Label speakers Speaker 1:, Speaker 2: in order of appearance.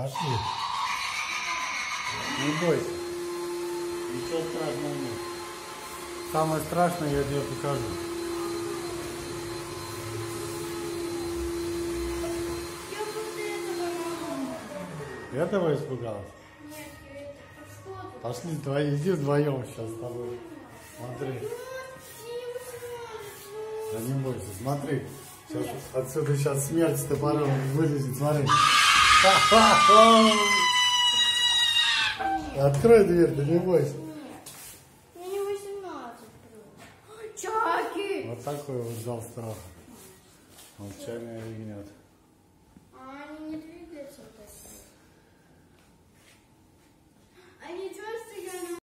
Speaker 1: Пошли. Не бойся.
Speaker 2: Ничего страшного нет.
Speaker 1: Самое страшное я тебе покажу. Этого испугалась?
Speaker 3: Нет, это что-то.
Speaker 1: Пошли, твои, иди вдвоем сейчас с тобой. Смотри. Да не бойся, смотри. Сейчас, отсюда сейчас смерть с топором вылезет, смотри. Открой дверь, да не бойся.
Speaker 3: Мне не 18. Чаки!
Speaker 1: Вот такой вот зал страха. Молчание ягнят.